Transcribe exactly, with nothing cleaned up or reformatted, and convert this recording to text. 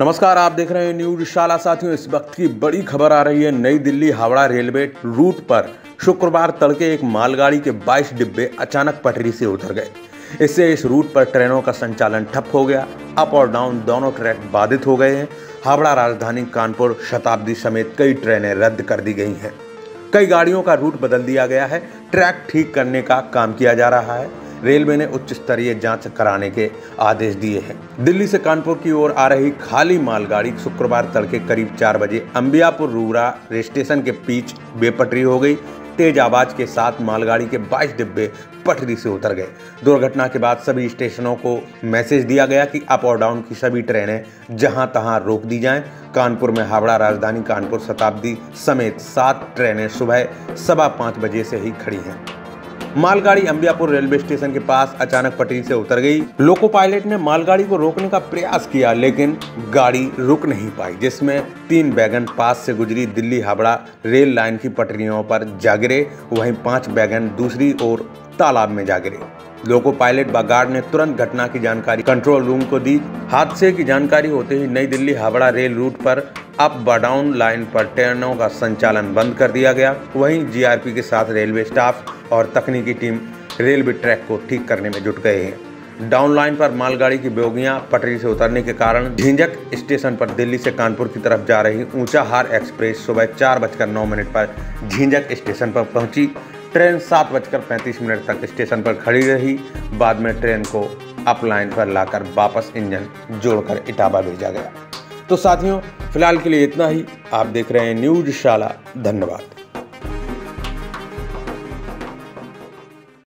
नमस्कार, आप देख रहे हैं न्यूज शाला। साथियों, इस वक्त की बड़ी खबर आ रही है। नई दिल्ली हावड़ा रेलवे रूट पर शुक्रवार तड़के एक मालगाड़ी के बाईस डिब्बे अचानक पटरी से उतर गए। इससे इस रूट पर ट्रेनों का संचालन ठप हो गया। अप और डाउन दोनों ट्रैक बाधित हो गए हैं। हावड़ा राजधानी कानपुर शताब्दी समेत कई ट्रेनें रद्द कर दी गई हैं। कई गाड़ियों का रूट बदल दिया गया है। ट्रैक ठीक करने का काम किया जा रहा है। रेलवे ने उच्च स्तरीय जांच कराने के आदेश दिए हैं। दिल्ली से कानपुर की ओर आ रही खाली मालगाड़ी शुक्रवार तड़के करीब चार बजे अंबियापुर रूरा स्टेशन के बीच बेपटरी हो गई। तेज आवाज के साथ मालगाड़ी के बाईस डिब्बे पटरी से उतर गए। दुर्घटना के बाद सभी स्टेशनों को मैसेज दिया गया कि अप और डाउन की सभी ट्रेनें जहां तहां रोक दी जाएं। कानपुर में हावड़ा राजधानी कानपुर शताब्दी समेत सात ट्रेनें सुबह सवा पाँच बजे से ही खड़ी हैं। मालगाड़ी अंबियापुर रेलवे स्टेशन के पास अचानक पटरी से उतर गई। लोको पायलट ने मालगाड़ी को रोकने का प्रयास किया, लेकिन गाड़ी रुक नहीं पाई, जिसमें तीन वैगन पास से गुजरी दिल्ली हावड़ा रेल लाइन की पटरियों पर जा गिरे। वहीं पांच वैगन दूसरी ओर तालाब में जा गिरे। लोको पायलट व गार्ड ने तुरंत घटना की जानकारी कंट्रोल रूम को दी। हादसे की जानकारी होते ही नई दिल्ली हावड़ा रेल रूट पर अप व डाउन लाइन पर ट्रेनों का संचालन बंद कर दिया गया। वहीं जीआरपी के साथ रेलवे स्टाफ और तकनीकी टीम रेलवे ट्रैक को ठीक करने में जुट गए हैं। डाउन लाइन पर मालगाड़ी की बोगियां पटरी से उतरने के कारण झिंझक स्टेशन पर दिल्ली से कानपुर की तरफ जा रही ऊंचाहार एक्सप्रेस सुबह चार बजकर नौ मिनट पर झिंझक स्टेशन पर पहुंची। ट्रेन सात बजकर पैंतीस मिनट तक स्टेशन पर खड़ी रही। बाद में ट्रेन को अप लाइन पर लाकर वापस इंजन जोड़कर इटावा भेजा गया। तो साथियों, फिलहाल के लिए इतना ही। आप देख रहे हैं न्यूज शाला। धन्यवाद।